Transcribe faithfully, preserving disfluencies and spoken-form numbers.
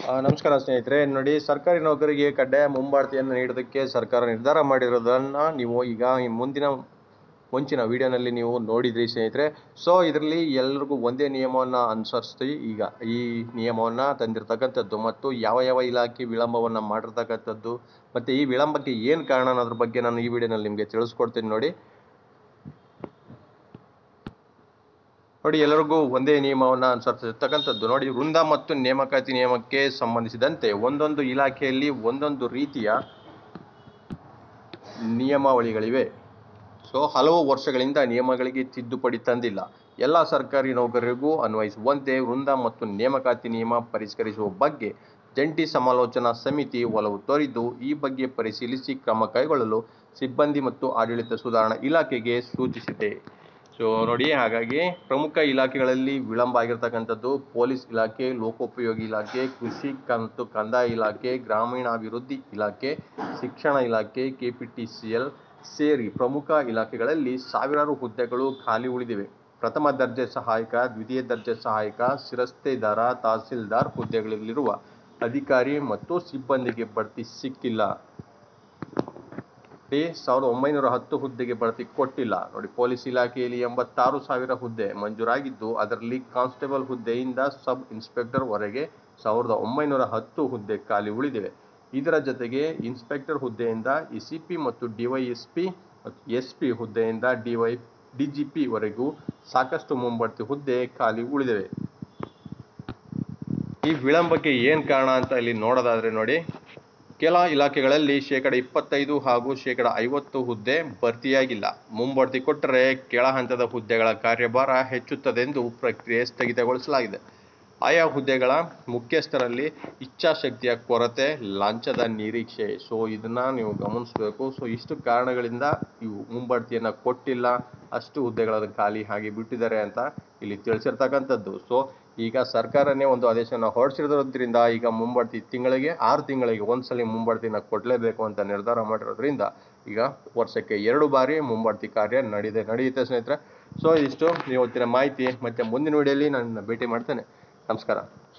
ಆ, ನಮಸ್ಕಾರ ಸ್ನೇಹಿತರೆ. ನೋಡಿ, ಸರ್ಕಾರಿ ನೌಕರಿಗೆ ಕಡ್ಡಾಯ ಮುಂಬಡ್ತಿಯನ್ನು ನೀಡೋದಕ್ಕೆ ಸರ್ಕಾರ ನಿರ್ಧಾರ ಮಾಡಿರೋದನ್ನು ನೀವು ಈಗ ಈ ಮುಂದಿನ ಮುಂಚಿನ ವಿಡಿಯೋನಲ್ಲಿ ನೀವು ನೋಡಿದ್ರಿ ಸ್ನೇಹಿತರೆ. ಸೊ ಇದರಲ್ಲಿ ಎಲ್ಲರಿಗೂ ಒಂದೇ ನಿಯಮವನ್ನು ಅನುಸರಿಸಿ ಈಗ ಈ ನಿಯಮವನ್ನು ತಂದಿರತಕ್ಕಂಥದ್ದು ಮತ್ತು ಯಾವ ಯಾವ ಇಲಾಖೆ ವಿಳಂಬವನ್ನು ಮಾಡಿರ್ತಕ್ಕಂಥದ್ದು ಮತ್ತು ಈ ವಿಳಂಬಕ್ಕೆ ಏನು ಕಾರಣ ಅನ್ನೋದ್ರ ಬಗ್ಗೆ ನಾನು ಈ ವಿಡಿಯೋನಲ್ಲಿ ನಿಮಗೆ ತಿಳಿಸ್ಕೊಡ್ತೀನಿ. ನೋಡಿ ನೋಡಿ ಎಲ್ಲರಿಗೂ ಒಂದೇ ನಿಯಮವನ್ನು ಅನುಸರಿಸಿರ್ತಕ್ಕಂಥದ್ದು. ನೋಡಿ, ವೃಂದ ಮತ್ತು ನೇಮಕಾತಿ ನಿಯಮಕ್ಕೆ ಸಂಬಂಧಿಸಿದಂತೆ ಒಂದೊಂದು ಇಲಾಖೆಯಲ್ಲಿ ಒಂದೊಂದು ರೀತಿಯ ನಿಯಮಾವಳಿಗಳಿವೆ. ಸೊ ಹಲವು ವರ್ಷಗಳಿಂದ ನಿಯಮಗಳಿಗೆ ತಿದ್ದುಪಡಿ ತಂದಿಲ್ಲ. ಎಲ್ಲ ಸರ್ಕಾರಿ ನೌಕರರಿಗೂ ಅನ್ವಯಿಸುವಂತೆ ವೃಂದ ಮತ್ತು ನೇಮಕಾತಿ ನಿಯಮ ಪರಿಷ್ಕರಿಸುವ ಬಗ್ಗೆ ಜಂಟಿ ಸಮಾಲೋಚನಾ ಸಮಿತಿ ಒಲವು ತೋರಿದ್ದು, ಈ ಬಗ್ಗೆ ಪರಿಶೀಲಿಸಿ ಕ್ರಮ ಕೈಗೊಳ್ಳಲು ಸಿಬ್ಬಂದಿ ಮತ್ತು ಆಡಳಿತ ಸುಧಾರಣಾ ಇಲಾಖೆಗೆ ಸೂಚಿಸಿದೆ. ಸೊ ನೋಡಿ, ಹಾಗಾಗಿ ಪ್ರಮುಖ ಇಲಾಖೆಗಳಲ್ಲಿ ವಿಳಂಬ ಆಗಿರ್ತಕ್ಕಂಥದ್ದು ಪೊಲೀಸ್ ಇಲಾಖೆ, ಲೋಕೋಪಯೋಗಿ ಇಲಾಖೆ, ಕೃಷಿ ಮತ್ತು ಕಂದಾಯ ಇಲಾಖೆ, ಗ್ರಾಮೀಣಾಭಿವೃದ್ಧಿ ಇಲಾಖೆ, ಶಿಕ್ಷಣ ಇಲಾಖೆ, ಕೆಪಿಟಿಸಿಎಲ್ ಸೇರಿ ಪ್ರಮುಖ ಇಲಾಖೆಗಳಲ್ಲಿ ಸಾವಿರಾರು ಹುದ್ದೆಗಳು ಖಾಲಿ ಉಳಿದಿವೆ. ಪ್ರಥಮ ದರ್ಜೆ ಸಹಾಯಕ, ದ್ವಿತೀಯ ದರ್ಜೆ ಸಹಾಯಕ, ಶಿರಸ್ತೇದಾರ, ತಹಸೀಲ್ದಾರ್ ಹುದ್ದೆಗಳಲ್ಲಿರುವ ಅಧಿಕಾರಿ ಮತ್ತು ಸಿಬ್ಬಂದಿಗೆ ಬಡ್ತಿ ಸಿಕ್ಕಿಲ್ಲ. ಸಾವಿರದ ಒಂಬೈನೂರ ಹತ್ತು ಹುದ್ದೆಗೆ ಬಡ್ತಿ ಕೊಟ್ಟಿಲ್ಲ. ನೋಡಿ, ಪೊಲೀಸ್ ಇಲಾಖೆಯಲ್ಲಿ ಎಂಬತ್ತಾರು ಸಾವಿರ ಹುದ್ದೆ ಮಂಜೂರಾಗಿದ್ದು, ಅದರಲ್ಲಿ ಕಾನ್ಸ್ಟೇಬಲ್ ಹುದ್ದೆಯಿಂದ ಸಬ್ ಇನ್ಸ್ಪೆಕ್ಟರ್ ವರೆಗೆ ಸಾವಿರದ ಒಂಬೈನೂರ ಹತ್ತು ಹುದ್ದೆ ಖಾಲಿ ಉಳಿದಿವೆ. ಇದರ ಜೊತೆಗೆ ಇನ್ಸ್ಪೆಕ್ಟರ್ ಹುದ್ದೆಯಿಂದ ಎಸಿಪಿ ಮತ್ತು ಡಿವೈಎಸ್ಪಿ ಮತ್ತು ಎಸ್ಪಿ ಹುದ್ದೆಯಿಂದ ಡಿವೈ ಡಿಜಿಪಿ ವರೆಗೂ ಸಾಕಷ್ಟು ಮುಂಬಡ್ತಿ ಹುದ್ದೆ ಖಾಲಿ ಉಳಿದಿವೆ. ಈ ವಿಳಂಬಕ್ಕೆ ಏನು ಕಾರಣ ಅಂತ ಇಲ್ಲಿ ನೋಡೋದಾದ್ರೆ, ನೋಡಿ, ಕೆಲ ಇಲಾಖೆಗಳಲ್ಲಿ ಶೇಕಡ ಇಪ್ಪತ್ತೈದು ಹಾಗೂ ಶೇಕಡ ಐವತ್ತು ಹುದ್ದೆ ಭರ್ತಿಯಾಗಿಲ್ಲ. ಮುಂಬಡ್ತಿ ಕೊಟ್ಟರೆ ಕೆಳ ಹಂತದ ಹುದ್ದೆಗಳ ಕಾರ್ಯಭಾರ ಹೆಚ್ಚುತ್ತದೆಂದು ಪ್ರಕ್ರಿಯೆ ಸ್ಥಗಿತಗೊಳಿಸಲಾಗಿದೆ. ಆಯಾ ಹುದ್ದೆಗಳ ಮುಖ್ಯಸ್ಥರಲ್ಲಿ ಇಚ್ಛಾಶಕ್ತಿಯ ಕೊರತೆ, ಲಂಚದ ನಿರೀಕ್ಷೆ. ಸೊ ಇದನ್ನ ನೀವು ಗಮನಿಸಬೇಕು. ಸೊ ಇಷ್ಟು ಕಾರಣಗಳಿಂದ ಇವು ಮುಂಬಡ್ತಿಯನ್ನು ಕೊಟ್ಟಿಲ್ಲ, ಅಷ್ಟು ಹುದ್ದೆಗಳನ್ನು ಖಾಲಿ ಹಾಗೆ ಬಿಟ್ಟಿದ್ದಾರೆ ಅಂತ ಇಲ್ಲಿ ತಿಳಿಸಿರ್ತಕ್ಕಂಥದ್ದು. ಸೊ ಈಗ ಸರ್ಕಾರನೇ ಒಂದು ಆದೇಶವನ್ನು ಹೊರಡಿಸಿರೋದ್ರಿಂದ ಈಗ ಮುಂಬಡ್ತಿ ತಿಂಗಳಿಗೆ ಆರು ತಿಂಗಳಿಗೆ ಒಂದ್ಸಲಿ ಮುಂಬಡ್ತಿನ ಕೊಡಲೇಬೇಕು ಅಂತ ನಿರ್ಧಾರ ಮಾಡಿರೋದ್ರಿಂದ ಈಗ ವರ್ಷಕ್ಕೆ ಎರಡು ಬಾರಿ ಮುಂಬಡ್ತಿ ಕಾರ್ಯ ನಡೆದೇ ನಡೆಯುತ್ತೆ ಸ್ನೇಹಿತರೆ. ಸೊ ಇಷ್ಟು ಇವತ್ತಿನ ಮಾಹಿತಿ. ಮತ್ತೆ ಮುಂದಿನ ವಿಡಿಯೋಲಿ ನಾನು ಭೇಟಿ ಮಾಡ್ತೇನೆ. ನಮಸ್ಕಾರ.